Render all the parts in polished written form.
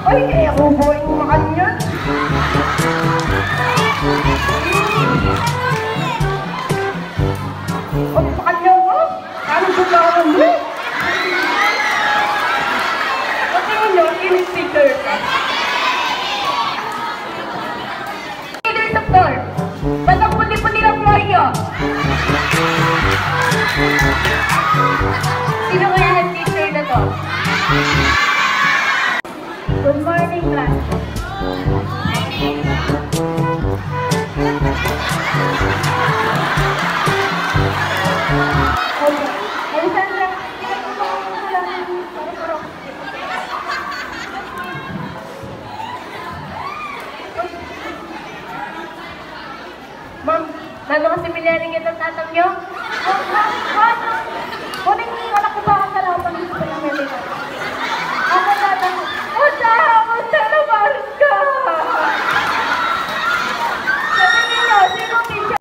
Ay, kaya ko buhay mo makanyan. Ay, makanyan mo? Ano ba ka naman mo? Patingin nyo, English teacher ka. Leader sa floor. Ba't ang puti-puti ng floor nyo? Sino kaya ang teacher na to? Good morning, class. Morning. Okay. Alessandra, Ma'am, lalo kasi milyaring itong tatang nyo? Kuning anak ko ba ang kalaban dito sa Amerika? Ako tatang, Usa naman ka! Sabi niyo, sino teacher?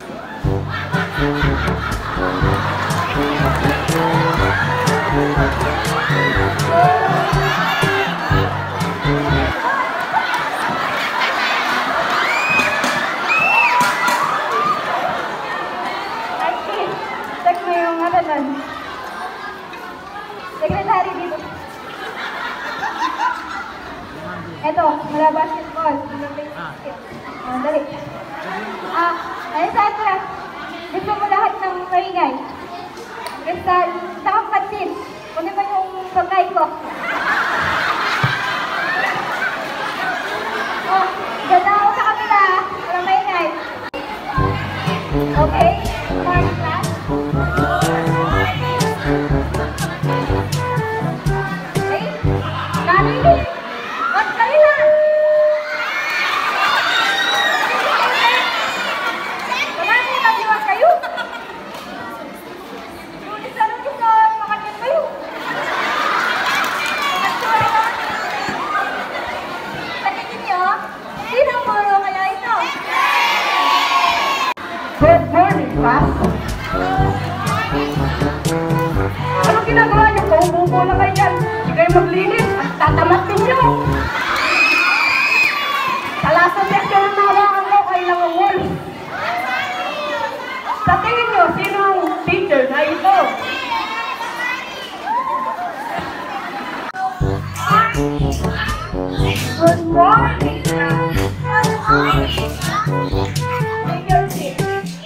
Check mo yung halalan. Secretary dito. Eto, mula basketball. Dali. Alessandra, gusto mo lahat ng maingay? Crystal, saka pansin. Kunin mo yung pagkain ko. Oh, ganda ako sa kanila. Wala maingay. Okay? Morning class. Hey, narinig. Wag kanila. Wala nang naliwag kayo. Lunis na lunis na makatin kayo. Sa tingin niyo, sino ang puro kaya ito? Good morning, class. Anong ginagawa niyo? Paupo na kayo dyan. Hindi kayo maglinis at tatamat ninyo. Sa last section ang nawakan mo, kayo lang ang wolf. Sa tingin niyo, sino ang teacher na ito? Good morning, class. Good morning. Take your seat.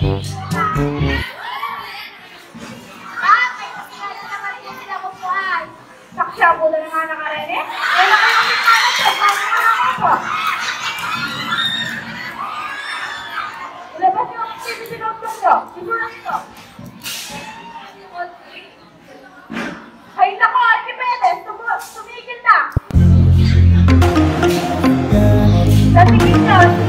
Saksya po na nga nakarene? Wala kayo kinalat sa pangalaman ko. Ilabas yung sinunod nyo. Sinunod nyo. Ay nako, Archimedes, tumigil na. Sa tingin nyo,